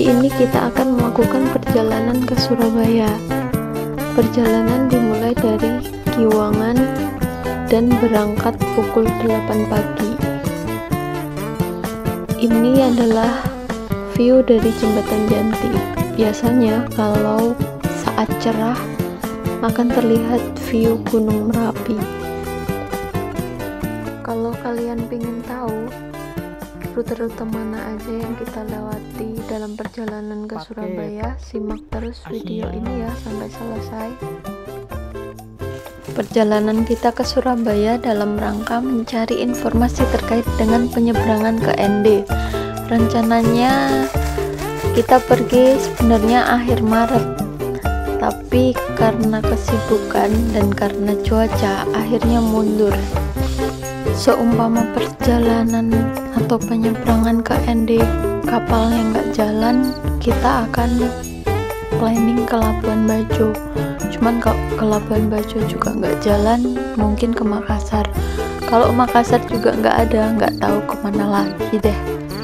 Kali ini kita akan melakukan perjalanan ke Surabaya. Perjalanan dimulai dari Giwangan dan berangkat pukul 8 pagi. Ini adalah view dari Jembatan Janti. Biasanya kalau saat cerah akan terlihat view Gunung Merapi. Kalau kalian ingin tahu rute-rute mana aja yang kita lewati dalam perjalanan ke Surabaya, simak terus video ini ya sampai selesai. Perjalanan kita ke Surabaya dalam rangka mencari informasi terkait dengan penyeberangan ke ND. Rencananya kita pergi sebenarnya akhir Maret, tapi karena kesibukan dan karena cuaca akhirnya mundur. Seumpama perjalanan atau penyeberangan ke ND kapalnya nggak jalan, kita akan planning ke Labuan Bajo. Cuman kalau ke Labuan Bajo juga nggak jalan, mungkin ke Makassar. Kalau Makassar juga nggak tahu kemana lagi deh.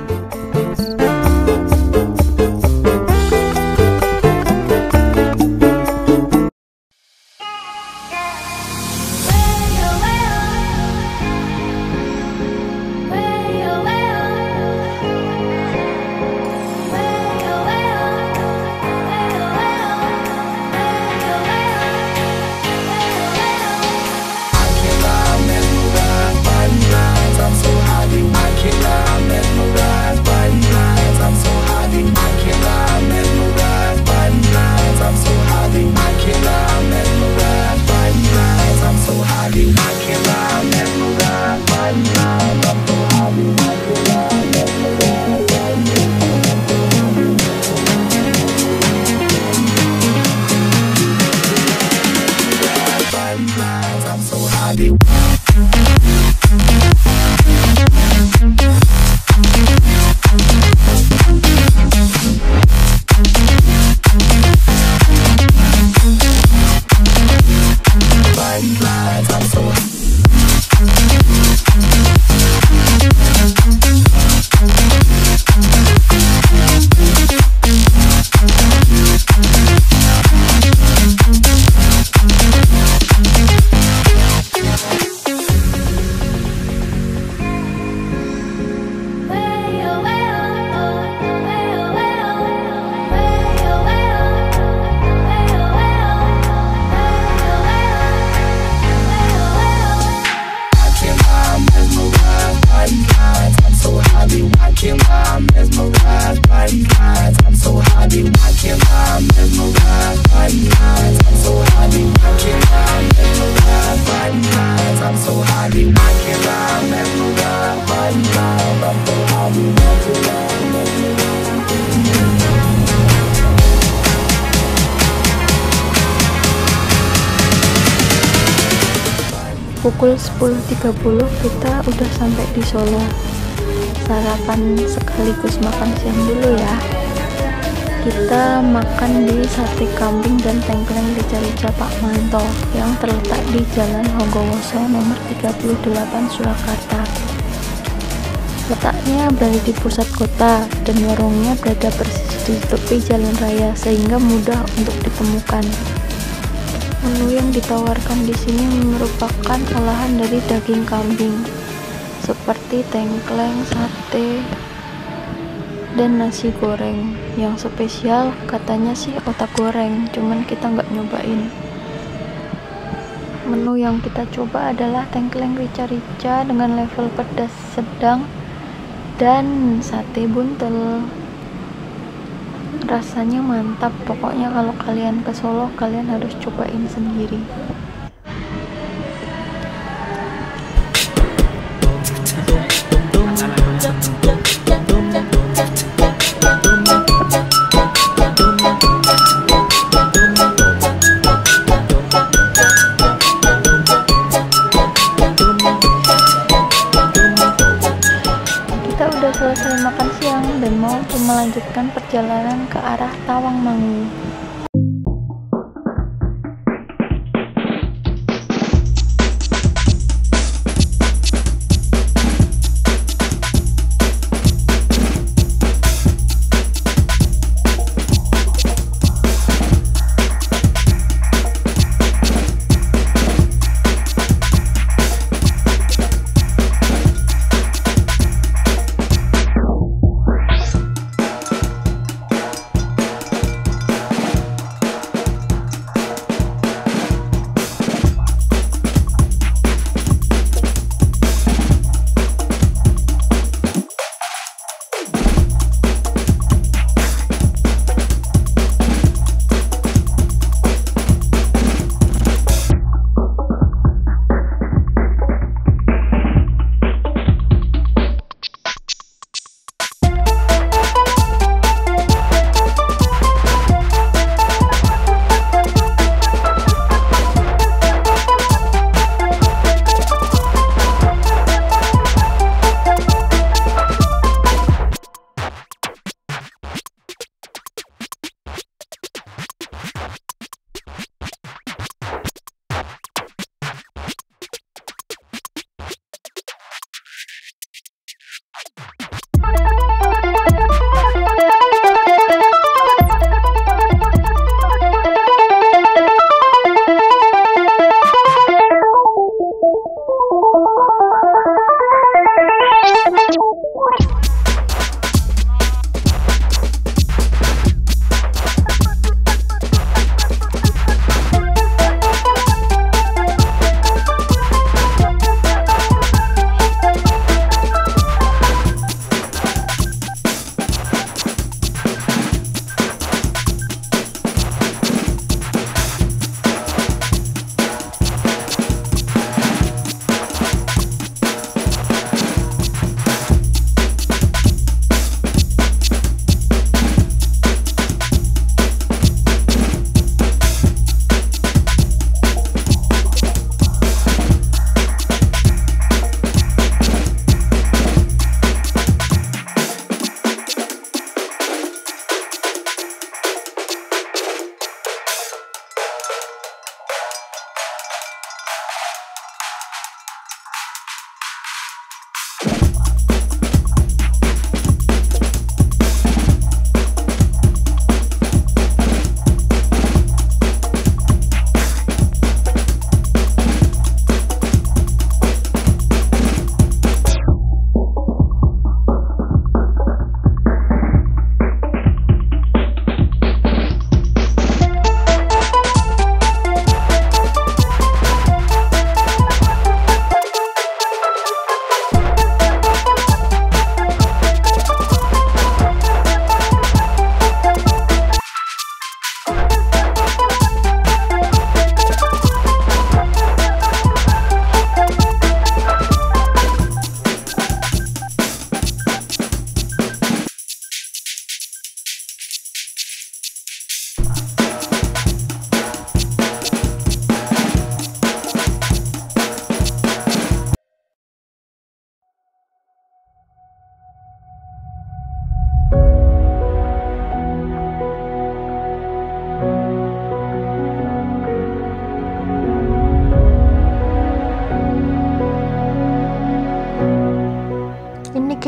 Pukul 10.30 kita udah sampai di Solo. Sarapan sekaligus makan siang dulu ya. Kita makan di sate kambing dan tengkleng rica-rica Pak Manto yang terletak di Jalan Honggowoso nomor 38 Surakarta. Letaknya berada di pusat kota dan warungnya berada persis di tepi jalan raya sehingga mudah untuk ditemukan. Menu yang ditawarkan di sini merupakan olahan dari daging kambing, seperti tengkleng, sate, dan nasi goreng. Yang spesial katanya sih otak goreng, cuman kita nggak nyobain. Menu yang kita coba adalah tengkleng rica-rica dengan level pedas sedang dan sate buntel. Rasanya mantap, pokoknya kalau kalian ke Solo kalian harus cobain sendiri. Kita udah selesai makan siang dan mau melanjutkan perjalanan ke arah Tawangmangu.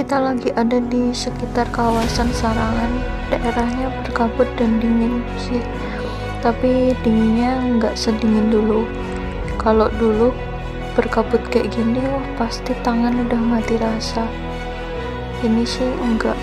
Kita lagi ada di sekitar kawasan Sarangan. Daerahnya berkabut dan dingin sih, tapi dinginnya nggak sedingin dulu. Kalau dulu berkabut kayak gini, wah pasti tangan udah mati rasa. Ini sih enggak.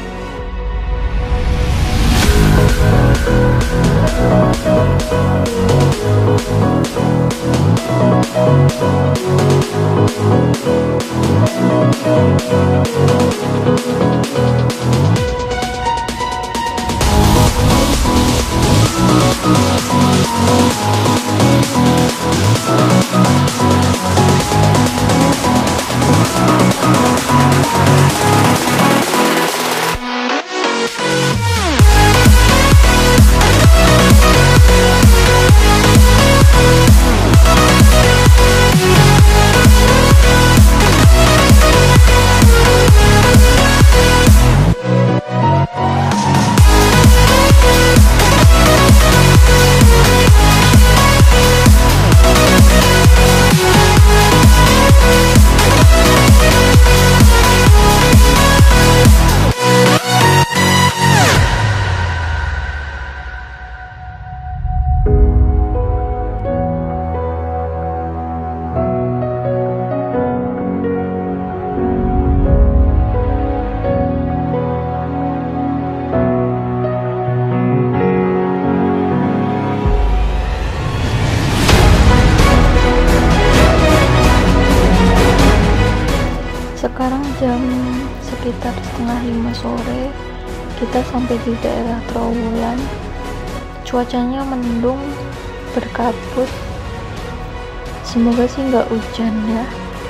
Sekarang jam sekitar 4:30 sore, kita sampai di daerah Trowulan. Cuacanya mendung, berkabut, semoga sih nggak hujan ya.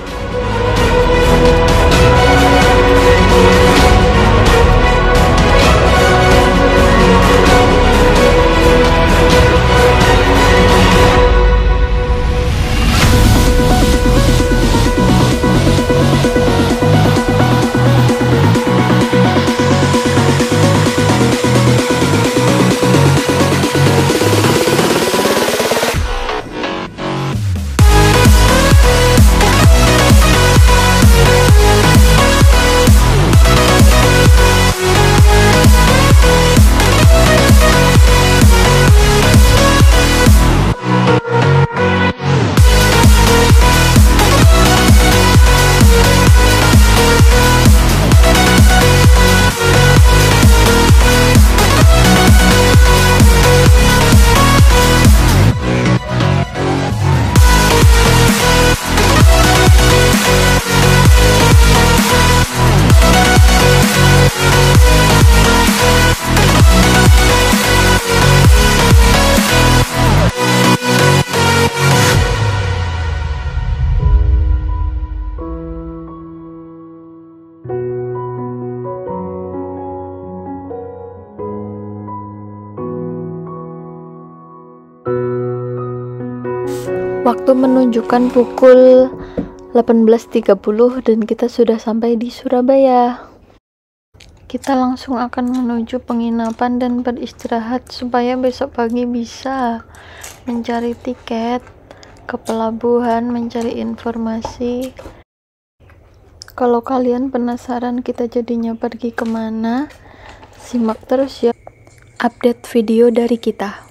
Waktu menunjukkan pukul 18.30 dan kita sudah sampai di Surabaya. Kita langsung akan menuju penginapan dan beristirahat supaya besok pagi bisa mencari tiket ke pelabuhan, mencari informasi. Kalau kalian penasaran kita jadinya pergi kemana, simak terus ya update video dari kita.